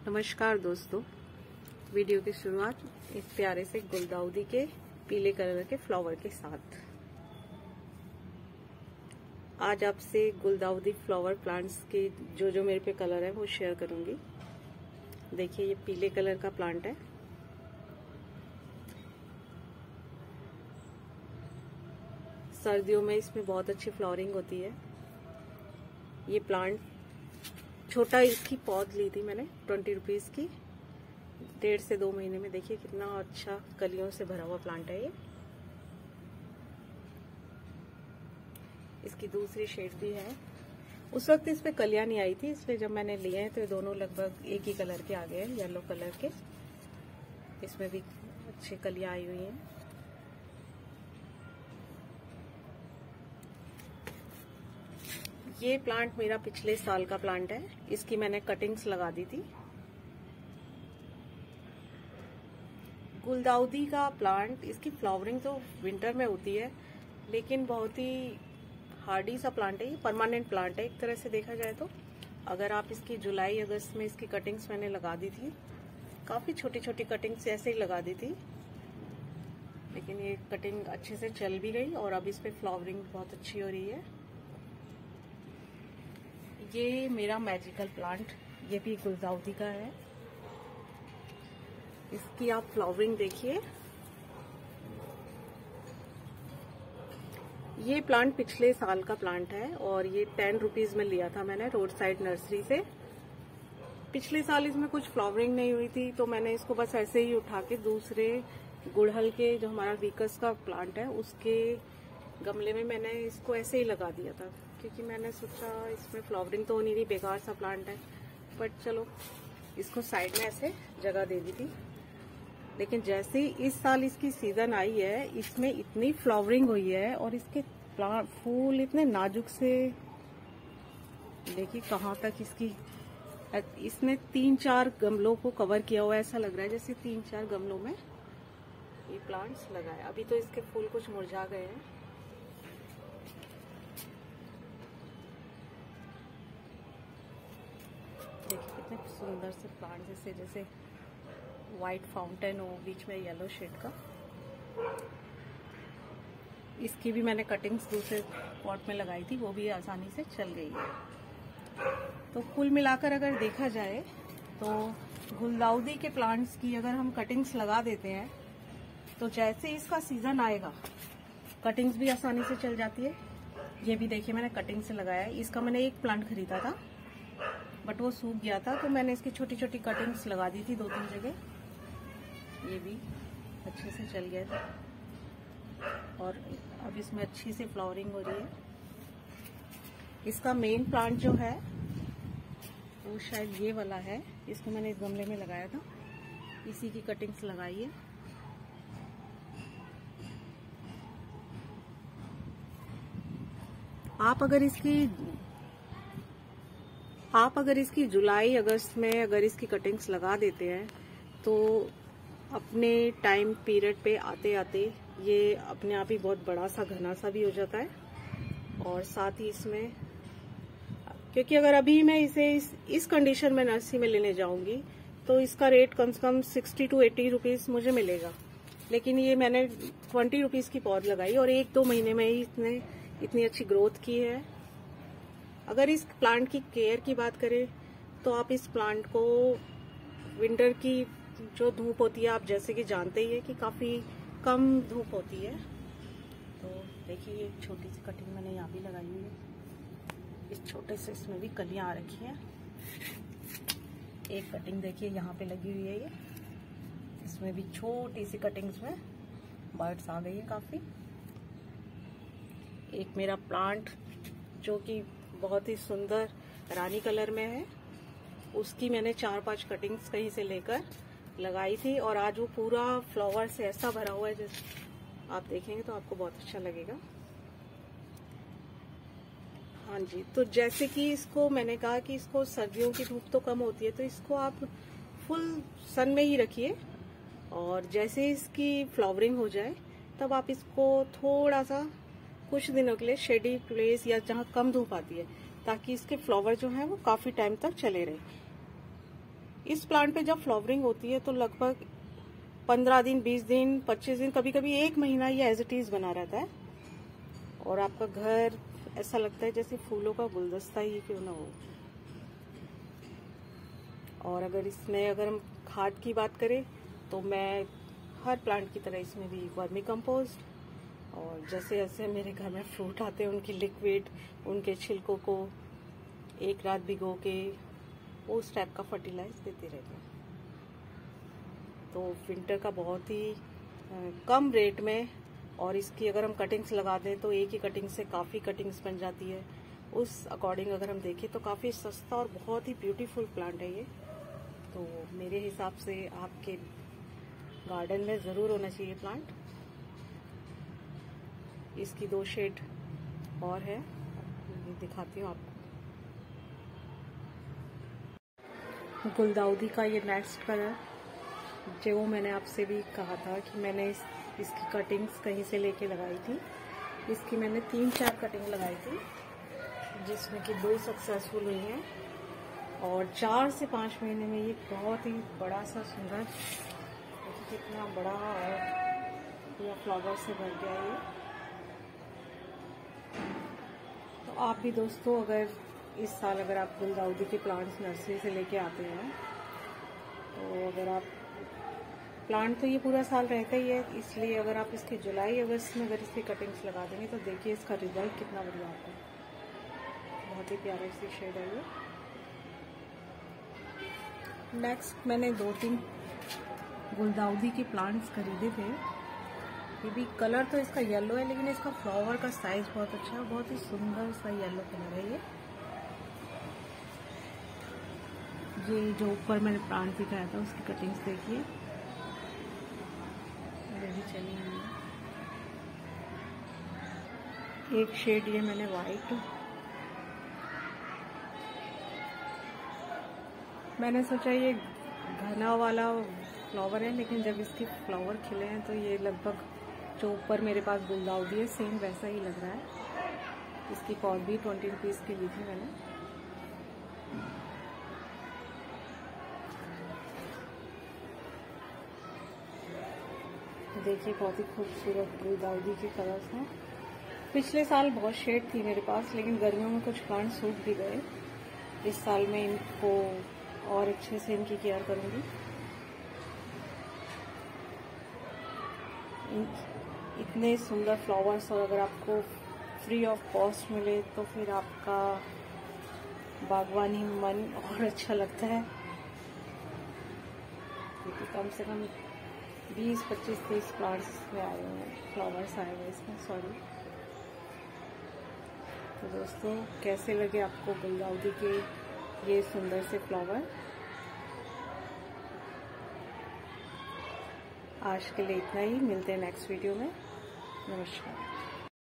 नमस्कार दोस्तों, वीडियो की शुरुआत इस प्यारे से गुलदाउदी के पीले कलर के फ्लावर के साथ। आज आपसे गुलदाउदी फ्लावर प्लांट्स के जो मेरे पे कलर है वो शेयर करूंगी। देखिए, ये पीले कलर का प्लांट है। सर्दियों में इसमें बहुत अच्छी फ्लावरिंग होती है। ये प्लांट छोटा, इसकी पौध ली थी मैंने 20 रुपीज की, 1.5 से 2 महीने में। देखिए कितना अच्छा कलियों से भरा हुआ प्लांट है ये। इसकी दूसरी शेड भी है। उस वक्त इस पे कलियां नहीं आई थी, इसलिए जब मैंने लिए हैं तो ये दोनों लगभग एक ही कलर के आ गए हैं, येलो कलर के। इसमें भी अच्छी कलियां आई हुई हैं। ये प्लांट मेरा पिछले साल का प्लांट है। इसकी मैंने कटिंग्स लगा दी थी। गुलदाउदी का प्लांट, इसकी फ्लावरिंग तो विंटर में होती है, लेकिन बहुत ही हार्डी सा प्लांट है। ये परमानेंट प्लांट है एक तरह से देखा जाए तो। अगर आप इसकी जुलाई अगस्त में इसकी कटिंग्स मैंने लगा दी थी, काफी छोटी छोटी कटिंग्स ऐसे ही लगा दी थी, लेकिन ये कटिंग अच्छे से चल भी गई और अब इस पे फ्लावरिंग बहुत अच्छी हो रही है। ये मेरा मैजिकल प्लांट, ये भी गुलदाउदी का है। इसकी आप फ्लावरिंग देखिए। ये प्लांट पिछले साल का प्लांट है और ये 10 रुपीज में लिया था मैंने रोड साइड नर्सरी से। पिछले साल इसमें कुछ फ्लावरिंग नहीं हुई थी, तो मैंने इसको बस ऐसे ही उठा के दूसरे गुड़हल के, जो हमारा वीकस का प्लांट है, उसके गमले में मैंने इसको ऐसे ही लगा दिया था, क्योंकि मैंने सोचा इसमें फ्लावरिंग तो हो नहीं रही, बेकार सा प्लांट है, बट चलो इसको साइड में ऐसे जगह दे दी थी। लेकिन जैसे ही इस साल इसकी सीजन आई है, इसमें इतनी फ्लावरिंग हुई है और इसके फूल इतने नाजुक से, देखिए कहाँ तक इसने 3-4 गमलों को कवर किया हुआ है। ऐसा लग रहा है जैसे 3-4 गमलों में ये प्लांट्स लगाए। अभी तो इसके फूल कुछ मुरझा गए हैं। देखिए कितने सुंदर से प्लांट, जैसे व्हाइट फाउंटेन हो, बीच में येलो शेड का। इसकी भी मैंने कटिंग्स दूसरे पॉट में लगाई थी, वो भी आसानी से चल गई है। तो कुल मिलाकर अगर देखा जाए तो गुलदाउदी के प्लांट्स की अगर हम कटिंग्स लगा देते हैं तो जैसे इसका सीजन आएगा, कटिंग्स भी आसानी से चल जाती है। ये भी देखिए मैंने कटिंग से लगाया है। इसका मैंने एक प्लांट खरीदा था, बट वो सूख गया था, तो मैंने इसकी छोटी छोटी कटिंग्स लगा दी थी 2-3 जगह। ये भी अच्छे से चल गया था और अब इसमें अच्छी से फ्लावरिंग हो रही है। इसका मेन प्लांट जो है वो शायद ये वाला है। इसको मैंने इस गमले में लगाया था, इसी की कटिंग्स लगाई है। आप अगर इसकी जुलाई अगस्त में अगर इसकी कटिंग्स लगा देते हैं तो अपने टाइम पीरियड पे आते आते ये अपने आप ही बहुत बड़ा सा घना सा भी हो जाता है। और साथ ही इसमें, क्योंकि अगर अभी मैं इसे इस कंडीशन में नर्सरी में लेने जाऊंगी तो इसका रेट कम से कम 60 to 80 रुपीज मुझे मिलेगा। लेकिन ये मैंने 20 रुपीज की पौध लगाई और 1-2 महीने में ही इसने इतनी अच्छी ग्रोथ की है। अगर इस प्लांट की केयर की बात करें तो आप इस प्लांट को विंटर की जो धूप होती है, आप जैसे कि जानते ही है कि काफी कम धूप होती है। तो देखिए ये छोटी सी कटिंग मैंने यहाँ भी लगाई हुई है। इस छोटे से इसमें भी कलियां आ रखी हैं। एक कटिंग देखिए यहाँ पे लगी हुई है। ये इसमें भी छोटी सी कटिंग्स में बर्ड्स आ गई है काफी। एक मेरा प्लांट जो कि बहुत ही सुंदर रानी कलर में है, उसकी मैंने 4-5 कटिंग्स कहीं से लेकर लगाई थी और आज वो पूरा फ्लावर से ऐसा भरा हुआ है, जैसे आप देखेंगे तो आपको बहुत अच्छा लगेगा। हाँ जी, तो जैसे कि इसको मैंने कहा कि इसको सर्दियों की धूप तो कम होती है, तो इसको आप फुल सन में ही रखिए और जैसे इसकी फ्लावरिंग हो जाए तब आप इसको थोड़ा सा कुछ दिनों के लिए शेडी प्लेस या जहाँ कम धूप आती है, ताकि इसके फ्लावर जो है वो काफी टाइम तक चले रहे। इस प्लांट पे जब फ्लावरिंग होती है तो लगभग 15 दिन, 20 दिन, 25 दिन, कभी कभी 1 महीना ये एज इट इज बना रहता है और आपका घर ऐसा लगता है जैसे फूलों का गुलदस्ता ही क्यों ना हो। और अगर हम खाद की बात करें तो मैं हर प्लांट की तरह इसमें भी वर्मी कंपोस्ट और जैसे जैसे मेरे घर में फ्रूट आते हैं उनकी लिक्विड, उनके छिलकों को एक रात भिगो के उस टाइप का फर्टिलाइज देते रहते हैं। तो विंटर का बहुत ही कम रेट में, और इसकी अगर हम कटिंग्स लगा दें तो एक ही कटिंग से काफ़ी कटिंग्स बन जाती है। उस अकॉर्डिंग अगर हम देखें तो काफ़ी सस्ता और बहुत ही ब्यूटीफुल प्लांट है ये। तो मेरे हिसाब से आपके गार्डन में ज़रूर होना चाहिए प्लांट। इसकी 2 शेड और है, ये दिखाती हूँ आपको। गुलदाउदी का ये नेक्स्ट कलर, जो मैंने आपसे भी कहा था कि मैंने इसकी कटिंग्स कहीं से लेके लगाई थी। इसकी मैंने 3-4 कटिंग लगाई थी जिसमें कि 2 सक्सेसफुल हुई हैं और 4 से 5 महीने में ये बहुत ही बड़ा सा सुंदर, कितना बड़ा और पूरा फ्लावर से भर गया ये। तो आप भी दोस्तों अगर इस साल अगर आप गुलदाउदी के प्लांट्स नर्सरी से लेके आते हैं तो अगर आप प्लांट तो ये पूरा साल रहता ही है, इसलिए अगर आप इसके जुलाई अगस्त में अगर इसकी कटिंग्स लगा देंगे तो देखिए इसका रिजल्ट कितना बढ़िया आता है। बहुत ही प्यारा सी शेड है ये। नेक्स्ट मैंने 2-3 गुलदाउदी के प्लांट्स खरीदे थे। ये भी कलर तो इसका येलो है लेकिन इसका फ्लावर का साइज बहुत अच्छा है, बहुत ही सुंदर सा येलो कलर है ये। जो ऊपर मैंने प्लांट दिखाया था उसकी कटिंग्स देखिए, भी चली हुई है। एक शेड ये मैंने वाइट, मैंने सोचा ये घना वाला फ्लावर है लेकिन जब इसके फ्लावर खिले हैं तो ये लगभग जो ऊपर मेरे पास गुलदाउदी है सेम वैसा ही लग रहा है। इसकी कॉस्ट भी 20 रुपीज़ की ली थी मैंने। देखिए बहुत ही खूबसूरत गुलदाउदी के कलर्स हैं। पिछले साल बहुत शेड थी मेरे पास लेकिन गर्मियों में कुछ प्लांट सूख भी गए। इस साल मैं इनको और अच्छे से इनकी केयर करूंगी। इतने सुंदर फ्लावर्स और अगर आपको फ्री ऑफ कॉस्ट मिले तो फिर आपका बागवानी मन और अच्छा लगता है, क्योंकि कम से कम 20, 25, 30 प्लांट्स में आए हुए हैं, फ्लावर्स आए हुए हैं इसमें, सॉरी। तो दोस्तों कैसे लगे आपको गुलदाउदी के ये सुंदर से फ्लावर? आज के लिए इतना ही, मिलते हैं नेक्स्ट वीडियो में। नमस्कार।